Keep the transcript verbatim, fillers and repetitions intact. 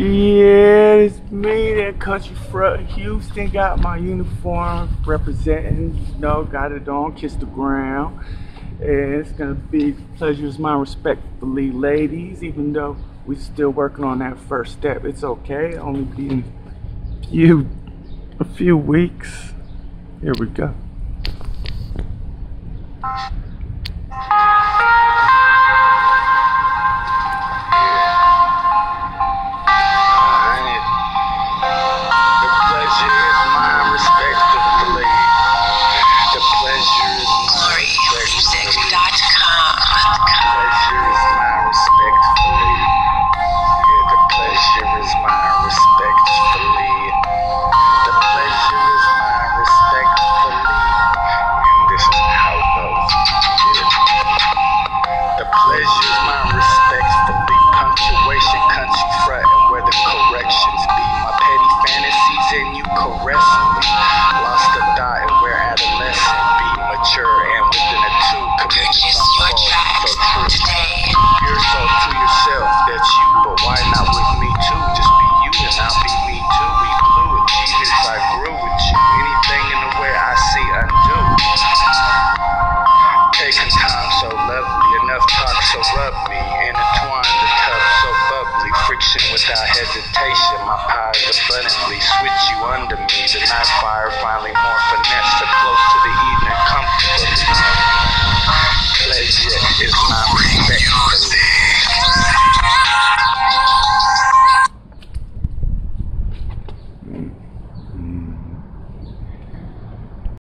Yeah, it's me, that country front Houston. Got my uniform representing, you know, got it on, kiss the ground. And it's gonna be pleasure is mine respectfully, ladies, even though we're still working on that first step. It's okay, only be in a few, a few weeks. Here we go. Without hesitation, my pie is abundantly. Switch you under me. The night fire finally more